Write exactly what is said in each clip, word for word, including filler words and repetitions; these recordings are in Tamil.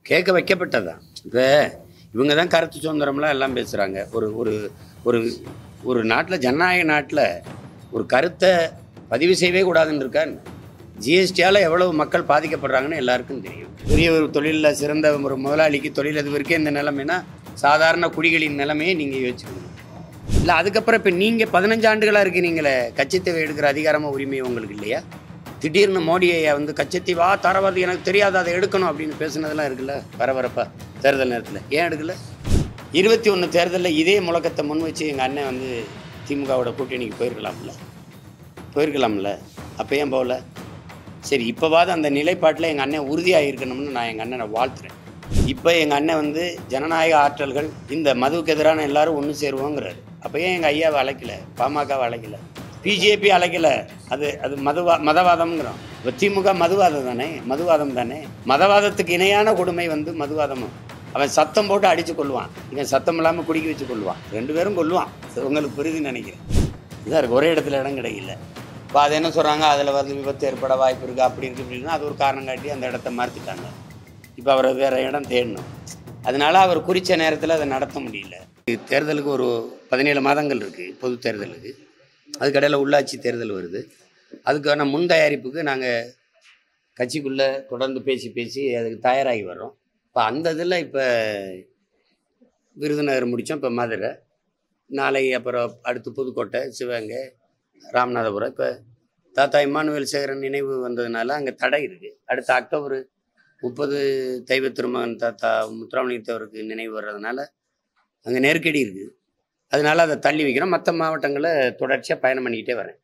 கேட்க வைக்கப்பட்டது தான். இப்போ இவங்க தான் கருத்து சுதந்திரம்லாம் எல்லாம் பேசுகிறாங்க. ஒரு ஒரு ஒரு ஒரு நாட்டில், ஜனநாயக நாட்டில் ஒரு கருத்தை பதிவு செய்யவே கூடாதுன்னு இருக்கான்னு. ஜிஎஸ்டியால் எவ்வளவு மக்கள் பாதிக்கப்படுறாங்கன்னு எல்லாருக்கும் தெரியும். பெரிய ஒரு தொழிலில் சிறந்த ஒரு முதலாளிக்கு, தொழிலதிபருக்கே இந்த நிலைமைனா சாதாரண குடிகளின் நிலைமையை நீங்கள் யோசிச்சுக்கணும். இல்லை அதுக்கப்புறம் இப்போ நீங்கள் பதினஞ்சு ஆண்டுகளாக இருக்கிறீங்களே, கச்சத்தீவை எடுக்கிற அதிகாரமாக உரிமை உங்களுக்கு இல்லையா? திடீர்னு மோடியை வந்து கச்சத்தீவா தரவது எனக்கு தெரியாது, அதை எடுக்கணும் அப்படின்னு பேசுனதெல்லாம் இருக்குல்ல பரபரப்பா தேர்தல் நேரத்தில். ஏன் எடுக்கல? இருபத்தி ஒன்று தேர்தலில் இதே முழக்கத்தை முன் வச்சு எங்கள் அண்ணன் வந்து திமுகவோட கூட்டணிக்கு போயிருக்கலாம்ல போயிருக்கலாம்ல அப்போ ஏன் போகல? சரி, இப்போவாது அந்த நிலைப்பாட்டில் எங்கள் அண்ணன் உறுதியாக இருக்கணும்னு நான் எங்கள் அண்ணனை வாழ்த்துறேன். இப்போ எங்கள் அண்ணன் வந்து ஜனநாயக ஆற்றல்கள் இந்த மதுவுக்கு எதிரான எல்லாரும் ஒன்று சேருவோங்கிறாரு. அப்போ ஏன் எங்கள் ஐயாவை அழைக்கல, பாமகவை அழைக்கல, பிஜேபி அழைக்கல? அது அது மதுவா மதவாதம்ங்கிறோம். இப்போ திமுக மதுவாதம் தானே, மதுவாதம் தானே. மதவாதத்துக்கு இணையான கொடுமை வந்து மதுவாதமும். அவன் சத்தம் போட்டு அடித்து கொள்வான், இவன் சத்தம் இல்லாமல் குடிக்க வச்சு கொள்வான், ரெண்டு பேரும் கொள்வான். உங்களுக்கு புரியுதுன்னு நினைக்கிறேன். இதாக இருக்குது, ஒரே இடத்துல இடம் கிடைக்கல. இப்போ அது என்ன சொல்கிறாங்க, அதில் வந்து விபத்து ஏற்பட வாய்ப்பு இருக்குது, அப்படி இருக்குது அப்படின்னா அது ஒரு காரணம் காட்டி அந்த இடத்த மாற்றிட்டாங்க. இப்போ அவரை வேறு இடம் தேடணும். அதனால அவர் குறித்த நேரத்தில் அதை நடத்த முடியல. தேர்தலுக்கு ஒரு பதினேழு மாதங்கள் இருக்குது, பொது தேர்தலுக்கு. அதுக்கடையில் உள்ளாட்சி தேர்தல் வருது. அதுக்கான முன் தயாரிப்புக்கு நாங்கள் கட்சிக்குள்ளே தொடர்ந்து பேசி பேசி அதுக்கு தயாராகி வர்றோம். இப்போ அந்த இதில் இப்போ விருதுநகர் முடித்தோம், இப்போ மதுரை, நாளை அப்புறம் அடுத்து புதுக்கோட்டை, சிவகங்கை, ராமநாதபுரம். இப்போ தாத்தா இம்மானுவேல் சேகரன் நினைவு வந்ததுனால அங்கே தடை இருக்குது. அடுத்த அக்டோபர் முப்பது தெய்வ திருமகன் தாத்தா முத்துராமலிங்கத்தவருக்கு நினைவு வர்றதுனால அங்கே நெருக்கடி இருக்குது. அதனால அதை தள்ளி வைக்கிறோம். மற்ற மாவட்டங்களை தொடர்ச்சியாக பயணம் பண்ணிக்கிட்டே வரேன்.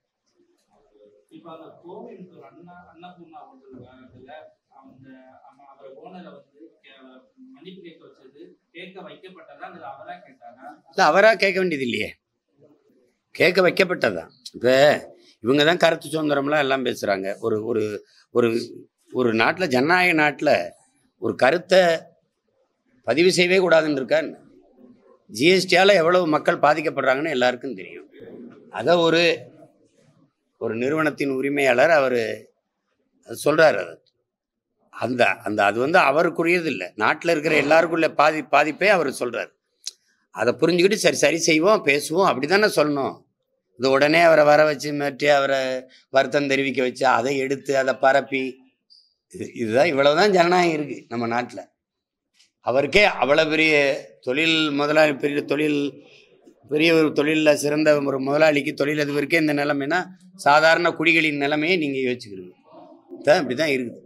இல்லை, அவராக கேட்க வேண்டியது இல்லையே, கேட்க வைக்கப்பட்டது தான். இப்போ இவங்க தான் கருத்து சுதந்திரம்லாம் எல்லாம் பேசுகிறாங்க. ஒரு ஒரு ஒரு ஒரு நாட்டில், ஜனநாயக நாட்டில் ஒரு கருத்தை பதிவு செய்யவே கூடாதுன்னு இருக்கான்னு. ஜிஎஸ்டியால் எவ்வளவு மக்கள் பாதிக்கப்படுறாங்கன்னு எல்லாருக்கும் தெரியும். அதை ஒரு ஒரு நிறுவனத்தின் உரிமையாளர் அவர் சொல்கிறார். அது அந்த அந்த அது வந்து அவருக்குரியது இல்லை, நாட்டில் இருக்கிற எல்லாருக்குள்ள பாதி பாதிப்பே அவர் சொல்கிறார். அதை புரிஞ்சுக்கிட்டு சரி சரி செய்வோம், பேசுவோம், அப்படி தானே சொல்லணும். இது உடனே அவரை வர வச்சு மிரட்டி அவரை வருத்தம் தெரிவிக்க வச்சு அதை எடுத்து அதை பரப்பி, இது இதுதான் இவ்வளவுதான் ஜனநாயகம் இருக்குது நம்ம நாட்டில். அவருக்கே அவ்வளோ பெரிய தொழில் முதலாளி, பெரிய தொழில் பெரிய ஒரு தொழிலில் சிறந்த ஒரு முதலாளிக்கு, தொழிலதிபருக்கே இந்த நிலைமைனா சாதாரண குடிகளின் நிலைமையை நீங்கள் யோசிச்சுக்கிறீங்க. தான் இப்படி தான் இருக்குது.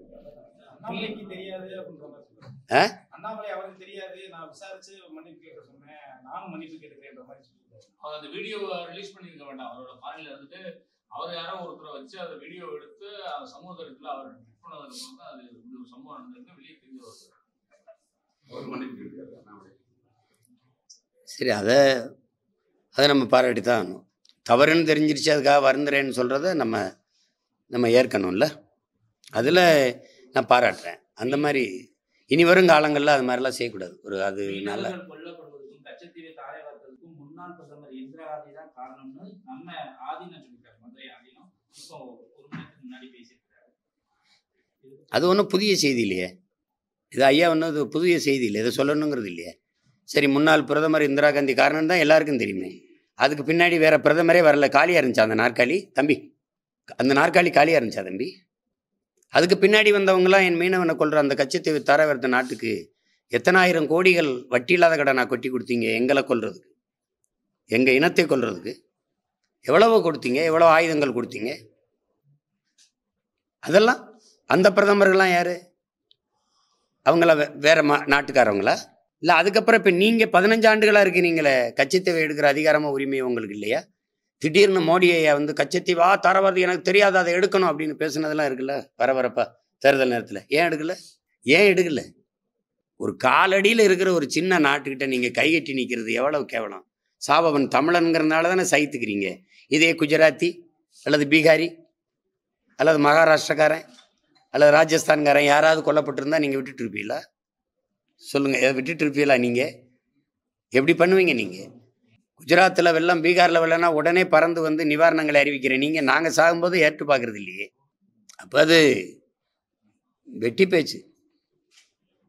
சரி, அதை அதை நம்ம பாராட்டி தான் ஆகணும். தவறுன்னு தெரிஞ்சிருச்சு, அதுக்காக வருந்துறேன்னு சொல்கிறத நம்ம நம்ம ஏற்கணும்ல. அதில் நான் பாராட்டுறேன். அந்த மாதிரி இனி வரும் காலங்களில் அது மாதிரிலாம் செய்யக்கூடாது. ஒரு அது நல்ல அது ஒன்றும் புதிய செய்தி இல்லையே. இது ஐயா ஒன்றும் இது புதிய செய்தி இல்லை, இதை சொல்லணுங்கிறது இல்லையே. சரி, முன்னாள் பிரதமர் இந்திரா காந்தி காரணம் தான் எல்லாருக்கும் தெரியுமே. அதுக்கு பின்னாடி வேற பிரதமரே வரல, காலியாக இருந்துச்சா அந்த நாற்காலி தம்பி? அந்த நாற்காலி காலியாக இருந்துச்சா தம்பி? அதுக்கு பின்னாடி வந்தவங்களாம் என் மீனவனை கொள்கிற அந்த கச்சத்தீவு தரவர்த்த நாட்டுக்கு எத்தனாயிரம் கோடிகள் வட்டி இல்லாத கடனை கொட்டி கொடுத்தீங்க. எங்களை கொல்றதுக்கு, எங்கள் இனத்தை கொல்றதுக்கு எவ்வளவோ கொடுத்தீங்க, எவ்வளோ ஆயுதங்கள் கொடுத்தீங்க. அதெல்லாம் அந்த பிரதமர்கள்லாம் யார்? அவங்கள வே வேற மா நாட்டுக்காரவங்களா? இல்லை அதுக்கப்புறம் இப்போ நீங்கள் பதினஞ்சு ஆண்டுகளாக இருக்கிறீங்களே, கச்சத்தீவை எடுக்கிற அதிகாரமாக உரிமை உங்களுக்கு இல்லையா? திடீர்னு மோடியை வந்து கச்சத்தீவா தரவது எனக்கு தெரியாது, அதை எடுக்கணும் அப்படின்னு பேசுனதெல்லாம் இருக்குல்ல பரபரப்பா தேர்தல் நேரத்தில். ஏன் எடுக்கல? ஏன் எடுக்கல? ஒரு காலடியில் இருக்கிற ஒரு சின்ன நாட்டுக்கிட்ட நீங்கள் கைகட்டி நிற்கிறது எவ்வளவு கேவலம். சாபவன் தமிழனுங்கிறதுனால தானே சைத்துக்கிறீங்க. இதே குஜராத்தி அல்லது பீகாரி அல்லது மகாராஷ்டிரக்காரன் அல்லது ராஜஸ்தான்காரன் யாராவது கொல்லப்பட்டிருந்தா நீங்கள் விட்டுட்டு இருப்பீங்களா? சொல்லுங்கள், விட்டுட்டு இருப்பீங்களா? நீங்கள் எப்படி பண்ணுவீங்க? நீங்கள் குஜராத்தில் வெள்ளம், பீகாரில் வெள்ளம்னா உடனே பறந்து வந்து நிவாரணங்களை அறிவிக்கிறேன். நீங்கள் நாங்கள் சாகும்போது ஏற்று பார்க்குறது இல்லையே. அப்போ அது வெட்டி பேச்சு.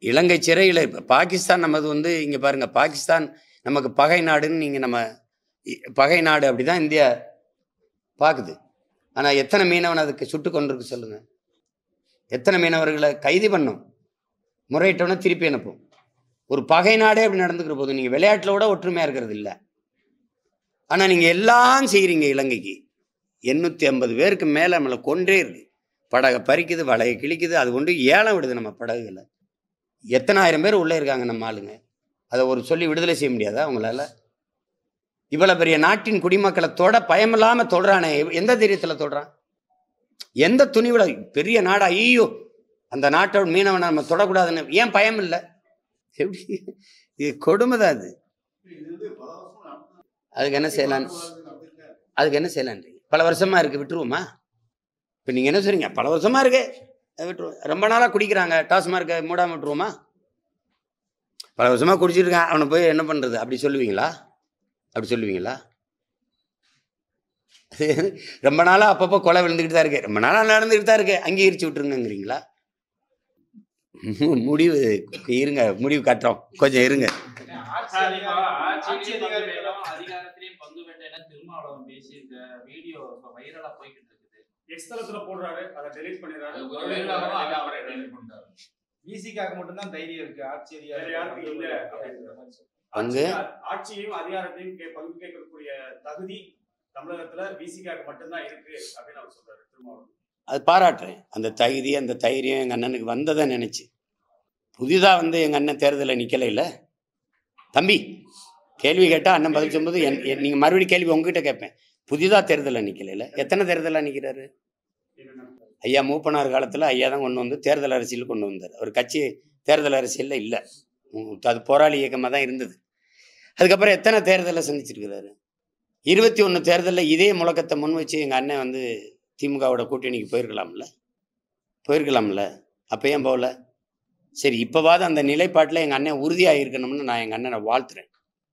இலங்கை சிறையில் இப்போ பாகிஸ்தான் நமது வந்து இங்கே பாருங்கள், பாகிஸ்தான் நமக்கு பகை நாடுன்னு நீங்கள் நம்ம பகை நாடு அப்படி தான் இந்தியா பார்க்குது. ஆனால் எத்தனை மீனவன் அதுக்கு சுட்டு கொண்டிருக்கு சொல்லுங்கள்? எத்தனை மீனவர்களை கைது பண்ணும், முறையிட்டோன்னா திருப்பி அனுப்பும். ஒரு பகை நாடே அப்படி நடந்துக்கிற போது நீங்கள் விளையாட்டில் கூட ஒற்றுமையாக இருக்கிறது இல்லை. ஆனால் நீங்கள் எல்லாம் செய்கிறீங்க. இலங்கைக்கு எண்ணூற்றி ஐம்பது பேருக்கு மேலே நம்மளை கொன்றே இருக்கு. படகை பறிக்குது, வலையை கிழிக்குது, அது கொண்டு ஏலம் விடுது நம்ம படகுகளை. எத்தனை ஆயிரம் பேர் உள்ளே இருக்காங்க நம்ம ஆளுங்க. அதை ஒரு சொல்லி விடுதலை செய்ய முடியாதா அவங்களால? இவ்வளோ பெரிய நாட்டின் குடிமக்களை தொட பயமில்லாமல் தொடுறானே, எந்த தைரியத்தில் தொடுறான்? எந்த துணிவில்? பெரிய நாடா, ஐயோ அந்த நாட்டோட மீனவனை நம்ம தொடக்கூடாதுன்னு ஏன் பயம் இல்லை? எப்படி இது கொடுமை தான் அது. அதுக்கு என்ன செய்யலான்னு அதுக்கு என்ன செய்யலான்றீங்க? பல வருஷமாக இருக்குது, விட்டுருவோமா? இப்போ நீங்கள் என்ன சொல்றீங்க? பல வருஷமாக இருக்கு, விட்டுருவோம். ரொம்ப நாளாக குடிக்கிறாங்க, டாஸ்மார்க்கை மூடாமல் விட்டுருவோமா? பல வருஷமாக குடிச்சிருக்கான், அவனை போய் என்ன பண்ணுறது அப்படி சொல்லுவீங்களா? அப்படி சொல்லுவீங்களா? ரொம்ப நாளாக அப்பப்போ கொலை விழுந்துக்கிட்டு தான் இருக்கு, ரொம்ப நாளாக நடந்துக்கிட்டு தான் இருக்கு, அங்கீகரிச்சு விட்டுருங்கிறீங்களா? முடிவு இருங்க, முடிவு காட்டுறோம், கொஞ்சம் இருங்க. வந்து ஆட்சியையும் அதிகாரத்தையும் பங்கு கேட்கக்கூடிய தகுதி தமிழகத்துல விசிகாக்கு மட்டும்தான் இருக்கு அப்படின்னு அவர் சொல்றாரு திருமாவளவன். அது பாராட்டுறேன். அந்த தகுதி அந்த தைரியம் எங்கள் அண்ணனுக்கு வந்ததை நினச்சி. புதிதாக வந்து எங்கள் அண்ணன் தேர்தலில் நிற்கலை இல்லை தம்பி. கேள்வி கேட்டால் அண்ணன் பதில் சொல்லும்போது என் நீங்கள் மறுபடியும் கேள்வி உங்ககிட்ட கேட்பேன். புதிதாக தேர்தலில் நிற்கலைல்ல, எத்தனை தேர்தலாக நிற்கிறாரு? ஐயா மூப்பனார் காலத்தில் ஐயா தான் கொண்டு வந்து தேர்தல் அரசியல் கொண்டு வந்தார். அவர் கட்சி தேர்தல் அரசியலில் இல்லை, அது போராளி இயக்கமாக தான் இருந்தது. அதுக்கப்புறம் எத்தனை தேர்தலை சந்திச்சிருக்கிறாரு? இருபத்தி ஒன்று தேர்தலில் இதே முழக்கத்தை முன் வச்சு எங்கள் அண்ணன் வந்து திமுகவோட கூட்டணிக்கு போயிருக்கலாம்ல போயிருக்கலாம்ல அப்போ ஏன் போகல? சரி, இப்போவாது அந்த நிலைப்பாட்டில் எங்கள் அண்ணன் உறுதியாக இருக்கணும்னு நான் எங்கள் அண்ணனை வாழ்த்துறேன்.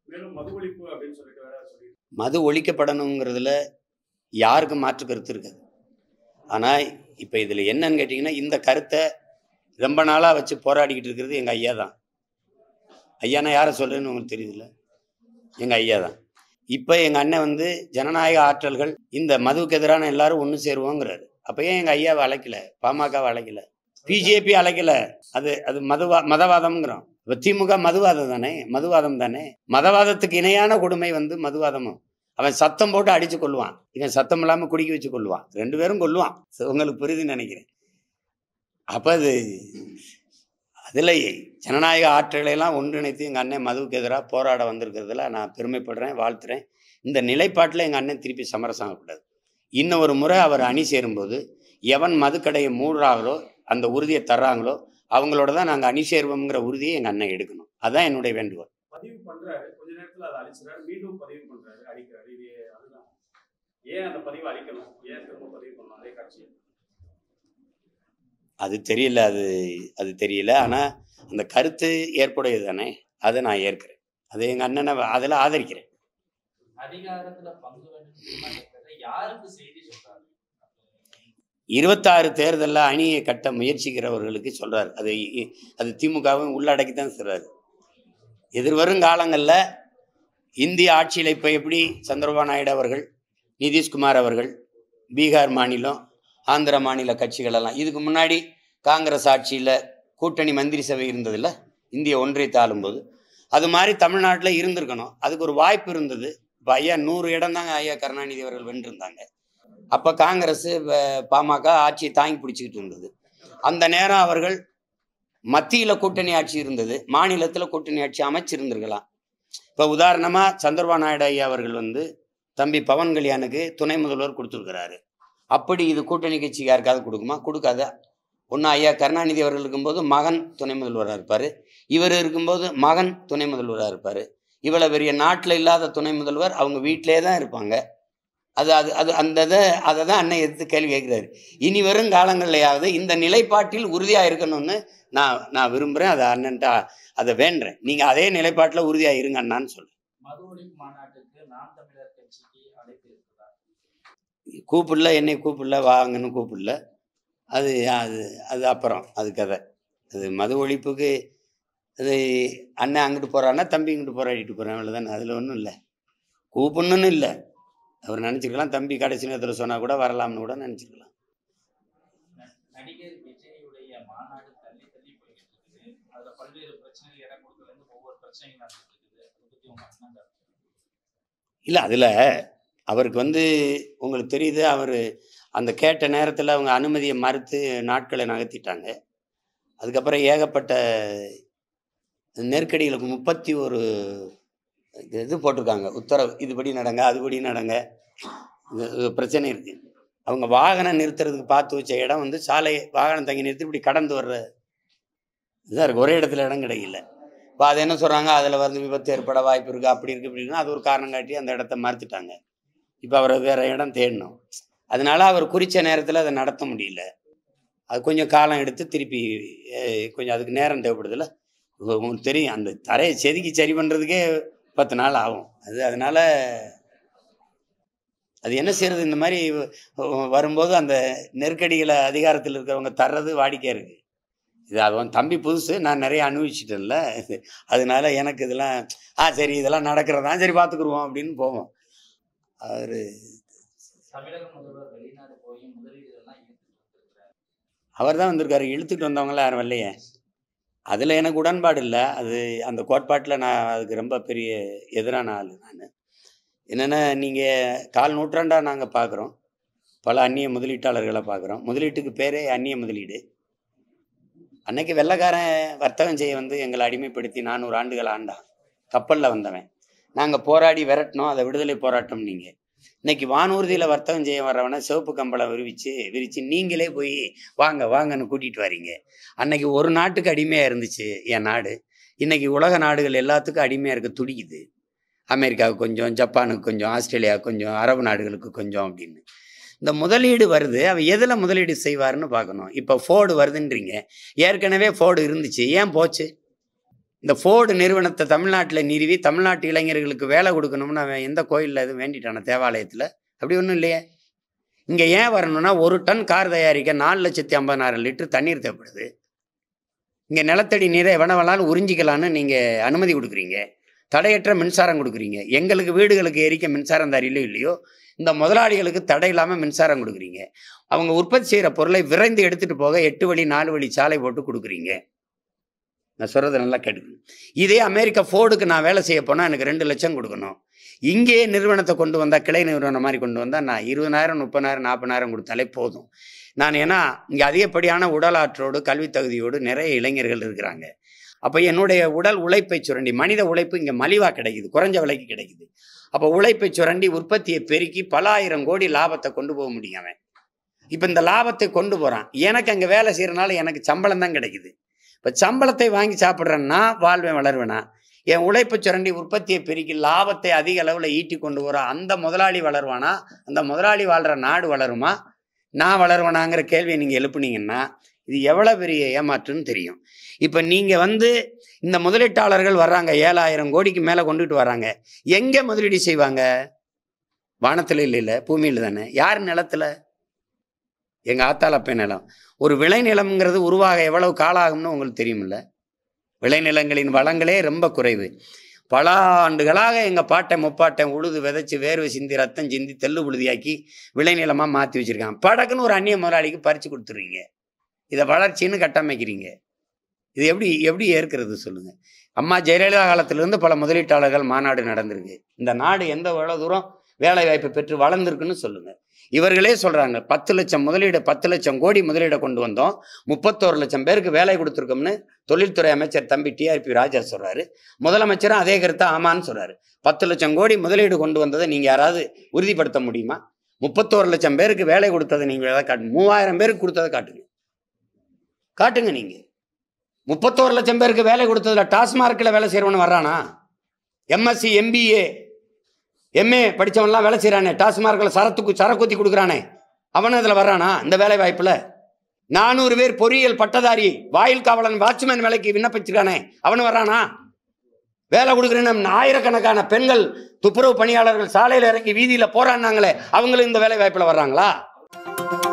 மது ஒழிக்கப்படணுங்கிறதுல யாருக்கும் மாற்று கருத்து இருக்காது. ஆனால் இப்போ இதில் என்னன்னு கேட்டிங்கன்னா, இந்த கருத்தை ரொம்ப நாளாக வச்சு போராடிக்கிட்டு இருக்கிறது எங்கள் ஐயா தான். ஐயானா யாரை சொல்கிறேன்னு உங்களுக்கு தெரியுதுல்ல, எங்கள் ஐயா தான். இப்போ எங்கள் அண்ணன் வந்து ஜனநாயக ஆற்றல்கள் இந்த மதுவுக்கு எதிரான எல்லாரும் ஒன்று சேருவோங்கிறாரு. அப்போ ஏன் எங்கள் ஐயாவை அழைக்கல, பாமகவை அழைக்கல, பிஜேபி அழைக்கல? அது அது மதுவா மதவாதம்ங்கிறோம். இப்போ திமுக மதுவாதம் தானே, மதுவாதம் தானே. மதவாதத்துக்கு இணையான கொடுமை வந்து மதுவாதமும். அவன் சத்தம் போட்டு அடித்து கொள்வான், இவன் சத்தம் இல்லாமல் குடிக்க வச்சு கொள்வான், ரெண்டு பேரும் கொள்வான். உங்களுக்கு புரியுதுன்னு நினைக்கிறேன். அப்போ அது அதில் ஜனநாயக ஆற்றலையெல்லாம் ஒன்றிணைத்து எங்கள் அண்ணன் மதுவுக்கு எதிராக போராட வந்திருக்கிறதுல நான் பெருமைப்படுறேன், வாழ்த்துறேன். இந்த நிலைப்பாட்டில் எங்கள் அண்ணன் திருப்பி சமரசம் ஆகக்கூடாது. இன்னும் ஒரு முறை அவர் அணி சேரும்போது எவன் மதுக்கடையை மூடுறாங்களோ, அந்த உறுதியை தர்றாங்களோ, அவங்களோட தான் நாங்கள் அணி சேருவோங்கிற உறுதியை எங்கள் அண்ணன் எடுக்கணும். அதுதான் என்னுடைய வேண்டுகோள். பதிவு பண்றாரு, கொஞ்ச நேரத்தில் அதை அழிச்சுறாரு, மீண்டும் பதிவு பண்றாரு, அழிக்கிறாரு. இது அதுதான் ஏன் அந்த பதிவு அழிக்கணும், ஏன் திரும்ப பதிவு பண்ணணும் அதே காட்சியை? அது தெரியல, அது அது தெரியல. ஆனால் அந்த கருத்து ஏற்புடையது தானே, அதை நான் ஏற்கிறேன். அது எங்கள் அண்ணனை அதில் ஆதரிக்கிறேன். இருபத்தாறு தேர்தலில் அணியை கட்ட முயற்சிக்கிறவர்களுக்கு சொல்றாரு. அது அது திமுகவும் உள்ளடக்கி தான் சொல்றாரு. எதிர்வரும் காலங்களில் இந்திய ஆட்சியில் இப்போ எப்படி சந்திரபாபு நாயுடு அவர்கள், நிதிஷ்குமார் அவர்கள், பீகார் மாநிலம், ஆந்திர மாநில கட்சிகளெல்லாம், இதுக்கு முன்னாடி காங்கிரஸ் ஆட்சியில் கூட்டணி மந்திரி சபை இருந்ததில்ல இந்திய ஒன்றியத்தை ஆளும்போது, அது மாதிரி தமிழ்நாட்டில் இருந்திருக்கணும். அதுக்கு ஒரு வாய்ப்பு இருந்தது. இப்போ ஐயா நூறு இடம் தாங்க ஐயா கருணாநிதி அவர்கள் வென்றிருந்தாங்க. அப்போ காங்கிரஸ் பாமக ஆட்சியை தாங்கி பிடிச்சிக்கிட்டு இருந்தது. அந்த நேரம் அவர்கள் மத்தியில் கூட்டணி ஆட்சி இருந்தது, மாநிலத்தில் கூட்டணி ஆட்சி அமைச்சிருந்திருக்கலாம். இப்போ உதாரணமாக சந்திரபாபு நாயுடு ஐயா அவர்கள் வந்து தம்பி பவன் கல்யாணுக்கு துணை முதல்வர் கொடுத்துருக்கிறாரு. அப்படி இது கூட்டணி கட்சி யாருக்காவது கொடுக்குமா? கொடுக்காத. ஒன்று ஐயா கருணாநிதி அவர்கள் இருக்கும்போது மகன் துணை முதல்வராக இருப்பார், இவர் இருக்கும்போது மகன் துணை முதல்வராக இருப்பார். இவ்வளோ பெரிய நாட்டில் இல்லாத துணை முதல்வர் அவங்க வீட்டிலே தான் இருப்பாங்க. அது அது அது அந்த இதை அதை தான் அண்ணன் எடுத்து கேள்வி கேட்குறாரு. இனி வரும் காலங்கள்லையாவது இந்த நிலைப்பாட்டில் உறுதியாக இருக்கணும்னு நான் நான் விரும்புகிறேன். அதை அண்ணன்ட்ட அதை வேண்டுறேன். நீங்கள் அதே நிலைப்பாட்டில் உறுதியாக இருங்க அண்ணான்னு சொல்கிறேன். கூப்பிடல, என்னை கூப்பிடல, வாங்கன்னு கூப்பிடல. அது அது அது அப்புறம் அது கதை. அது மது ஒழிப்புக்கு அது அண்ணன் அங்கிட்டு போகிறான்னா தம்பி இங்கிட்டு போராடிட்டு போகிறான் அவ்வளோதானே. அதில் ஒன்றும் இல்லை, கூப்பிடணுன்னு இல்லை. அவர் நினச்சிக்கலாம் தம்பி கடைசி நேரத்தில் சொன்னால் கூட வரலாம்னு கூட நினச்சிக்கலாம். நடிகர் விஜயுடைய மாநாடு தள்ளி தள்ளி போயிட்டு இருக்குது. அதில் பல்வேறு பிரச்சனைகள் இடம் கொடுக்கலேருந்து ஒவ்வொரு பிரச்சனைகள் நடந்துட்டு இருக்குது. அதை பற்றி உங்கள் அண்ணன் இல்லை, அதில் அவருக்கு வந்து உங்களுக்கு தெரியுது, அவர் அந்த கேட்ட நேரத்தில் அவங்க அனுமதியை மறுத்து நாட்களை நகர்த்திட்டாங்க. அதுக்கப்புறம் ஏகப்பட்ட நெருக்கடிகளுக்கு முப்பத்தி ஒரு இது போட்டிருக்காங்க உத்தரவு, இதுபடி நடங்க அதுபடி நடங்க, இது பிரச்சனை இருக்குது. அவங்க வாகனம் நிறுத்துறதுக்கு பார்த்து வச்ச இடம் வந்து சாலை வாகனம் தங்கி நிறுத்தி இப்படி கடந்து வர்ற இதாக இருக்குது, ஒரே இடத்துல இடம் கிடைக்கல. இப்போ அது என்ன சொல்கிறாங்க, அதில் வந்து விபத்து ஏற்பட வாய்ப்பு இருக்குது, அப்படி இருக்குது இப்படி இருக்குன்னா அது ஒரு காரணம் காட்டி அந்த இடத்த மறுத்துட்டாங்க. இப்போ அவரை வேறு இடம் தேடணும். அதனால அவர் குறித்த நேரத்தில் அதை நடத்த முடியல. அது கொஞ்சம் காலம் எடுத்து திருப்பி கொஞ்சம் அதுக்கு நேரம் தேவைப்படுதில்ல. உங்களுக்கு தெரியும், அந்த தரையை செதுக்கி சரி பண்ணுறதுக்கே பத்து நாள் ஆகும். அது அதனால் அது என்ன செய்கிறது, இந்த மாதிரி வரும்போது அந்த நெருக்கடிகளை அதிகாரத்தில் இருக்கிறவங்க தர்றது வாடிக்கையாக இருக்குது. இது அவன் தம்பி புதுசு, நான் நிறைய அனுபவிச்சிட்டேன்ல, அதனால எனக்கு இதெல்லாம் ஆ சரி இதெல்லாம் நடக்கிறதா சரி பார்த்துக்குருவோம் அப்படின்னு போவோம். அவர் தமிழக முதல்வர் வெளிநாடு போய் முதலீடுலாம் அவர் தான் வந்திருக்காரு, இழுத்துட்டு வந்தவங்களாம் யாரும் வரலையே. அதில் எனக்கு உடன்பாடு இல்லை. அது அந்த கோட்பாட்டில் நான் அதுக்கு ரொம்ப பெரிய எதிரான ஆள். நான் என்னென்னா, நீங்கள் கால் நூற்றாண்டாக நாங்கள் பார்க்குறோம், பல அந்நிய முதலீட்டாளர்களை பார்க்குறோம். முதலீட்டுக்கு பேரே அந்நிய முதலீடு. அன்னைக்கு வெள்ளைக்காரன் வர்த்தகம் செய்ய வந்து எங்களை அடிமைப்படுத்தி நானூறு ஆண்டுகள் ஆண்டான், கப்பலில் வந்தவன். நாங்கள் போராடி விரட்டினோம், அதை விடுதலை போராட்டம். நீங்கள் இன்னைக்கு வானூர்தியில் வர்த்தகம் செய்ய வர்றவனை சிவப்பு கம்பளம் விரிவிச்சு விரித்து நீங்களே போய் வாங்க வாங்கன்னு கூட்டிகிட்டு வரீங்க. அன்னைக்கு ஒரு நாட்டுக்கு அடிமையாக இருந்துச்சு என் நாடு, இன்னைக்கு உலக நாடுகள் எல்லாத்துக்கும் அடிமையாக இருக்க துடிக்குது. அமெரிக்காவுக்கு கொஞ்சம், ஜப்பானுக்கு கொஞ்சம், ஆஸ்திரேலியாவுக்கு கொஞ்சம், அரபு நாடுகளுக்கு கொஞ்சம் அப்படின்னு. இந்த முதலீடு வருது, அவன் எதில் முதலீடு செய்வார்னு பார்க்கணும். இப்போ ஃபோர்டு வருதுன்றீங்க, ஏற்கனவே ஃபோர்டு இருந்துச்சு, ஏன் போச்சு? இந்த ஃபோர்டு நிறுவனத்தை தமிழ்நாட்டில் நிறுவி தமிழ்நாட்டு இளைஞர்களுக்கு வேலை கொடுக்கணும்னு அவன் எந்த கோயிலில் எதுவும் வேண்டிட்டான தேவாலயத்தில்? அப்படி ஒன்றும் இல்லையே. இங்கே ஏன் வரணும்னா, ஒரு டன் கார் தயாரிக்க நாலு லட்சத்தி ஐம்பதாயிரம் லிட்டர் தண்ணீர் தேவைப்படுது. இங்கே நிலத்தடி நீரை எவன வேணாலும் உறிஞ்சிக்கலான்னு நீங்கள் அனுமதி கொடுக்குறீங்க, தடையற்ற மின்சாரம் கொடுக்குறீங்க. எங்களுக்கு வீடுகளுக்கு எரிக்க மின்சாரம் தரையிலோ இல்லையோ, இந்த முதலாளிகளுக்கு தடை இல்லாமல் மின்சாரம் கொடுக்குறீங்க. அவங்க உற்பத்தி செய்கிற பொருளை விரைந்து எடுத்துகிட்டு போக எட்டு வழி நாலு வழி சாலை போட்டு கொடுக்குறீங்க. நான் சொல்கிறத நல்லா கேட்டுக்கணும். இதே அமெரிக்கா ஃபோர்டுக்கு நான் வேலை செய்ய போனால் எனக்கு ரெண்டு லட்சம் கொடுக்கணும். இங்கேயே நிறுவனத்தை கொண்டு வந்தால், கிளை நிறுவனம் மாதிரி கொண்டு வந்தால், நான் இருபதாயிரம் முப்பதாயிரம் நாற்பதாயிரம் கொடுத்தாலே போதும். நான் ஏன்னா இங்கே அதிகப்படியான உடல் ஆற்றோடு கல்வி தகுதியோடு நிறைய இளைஞர்கள் இருக்கிறாங்க. அப்போ என்னுடைய உடல் உழைப்பை சுரண்டி, மனித உழைப்பு இங்கே மலிவாக கிடைக்குது, குறைஞ்ச விலைக்கு கிடைக்குது. அப்போ உழைப்பை சுரண்டி உற்பத்தியை பெருக்கி பல ஆயிரம் கோடி லாபத்தை கொண்டு போக முடியும் அவன். இப்போ இந்த லாபத்தை கொண்டு போகிறான், எனக்கு அங்கே வேலை செய்கிறனால எனக்கு சம்பளம் தான் கிடைக்குது. இப்போ சம்பளத்தை வாங்கி சாப்பிட்றேன்னா வாழ்வேன் வளருவேனா? என் உழைப்பை சுரண்டி உற்பத்தியை பெருக்கி லாபத்தை அதிக அளவில் ஈட்டி கொண்டு போகிற அந்த முதலாளி வளருவானா? அந்த முதலாளி வாழ்கிற நாடு வளருமா? நான் வளருவேனாங்கிற கேள்வியை நீங்கள் எழுப்புனீங்கன்னா இது எவ்வளோ பெரிய ஏமாற்றுன்னு தெரியும். இப்போ நீங்கள் வந்து இந்த முதலீட்டாளர்கள் வர்றாங்க, ஏழாயிரம் கோடிக்கு மேலே கொண்டுட்டு வராங்க. எங்கே முதலீடு செய்வாங்க? வானத்தில் இல்லை, இல்லை பூமியில் தானே. யார் நிலத்தில்? எங்கள் ஆத்தாளப்பை நிலம். ஒரு விளைநிலம்ங்கிறது உருவாக எவ்வளவு காலம் ஆகும்னு உங்களுக்கு தெரியுமில்ல. விளைநிலங்களின் வளங்களே ரொம்ப குறைவு. பல ஆண்டுகளாக எங்கள் பாட்டை முப்பாட்டை உழுது விதைச்சி வேர்வை சிந்தி ரத்தம் சிந்தி தெல்லு புழுதியாக்கி விளைநிலமாக மாற்றி வச்சுருக்காங்க. படக்குன்னு ஒரு அந்நிய முதலாளிக்கு பறித்து கொடுத்துட்றீங்க. இதை வளர்ச்சின்னு கட்டமைக்கிறீங்க. இது எப்படி எப்படி ஏற்கிறது சொல்லுங்கள்? அம்மா ஜெயலலிதா காலத்திலிருந்து பல முதலீட்டாளர்கள் மாநாடு நடந்திருக்கு. இந்த நாடு எந்த எவ்வளோ தூரம் வேலை வாய்ப்பை பெற்று வளர்ந்துருக்குன்னு சொல்லுங்கள். இவர்களே சொல்கிறாங்க, பத்து லட்சம் முதலீடு பத்து லட்சம் கோடி முதலீடை கொண்டு வந்தோம், முப்பத்தோரு லட்சம் பேருக்கு வேலை கொடுத்துருக்கோம்னு தொழில்துறை அமைச்சர் தம்பி டிஆர்பி ராஜா சொல்கிறாரு. முதலமைச்சரும் அதே கருத்தை ஆமான்னு சொல்கிறாரு. பத்து லட்சம் கோடி முதலீடு கொண்டு வந்ததை நீங்கள் யாராவது உறுதிப்படுத்த முடியுமா? முப்பத்தோரு லட்சம் பேருக்கு வேலை கொடுத்ததை நீங்கள் எதாவது காட்டுங்க. மூவாயிரம் பேருக்கு கொடுத்ததை காட்டுங்க காட்டுங்க நீங்கள். முப்பத்தோரு லட்சம் பேருக்கு வேலை கொடுத்ததில் டாஸ்மார்க்கில் வேலை செய்கிறவனு வர்றானா? எம்எஸ்சி எம்பிஏ எம்ஏ படித்தவன்லாம் வேலை செய்கிறானே, டாஸ்மார்க்கில் சரத்துக்கு சரக்குத்தி கொடுக்குறானே, அவனும் அதில் வர்றானா? இந்த வேலை வாய்ப்பில் நானூறு பேர் பொறியியல் பட்டதாரி வாயில் காவலன் வாட்ச்மேன் வேலைக்கு விண்ணப்பிச்சிருக்கானே, அவனு வர்றானா? வேலை கொடுக்குறேன்னு ஆயிரக்கணக்கான பெண்கள் துப்புரவு பணியாளர்கள் சாலையில் இறங்கி வீதியில் போராடினாங்களே, அவங்களும் இந்த வேலை வாய்ப்பில் வர்றாங்களா?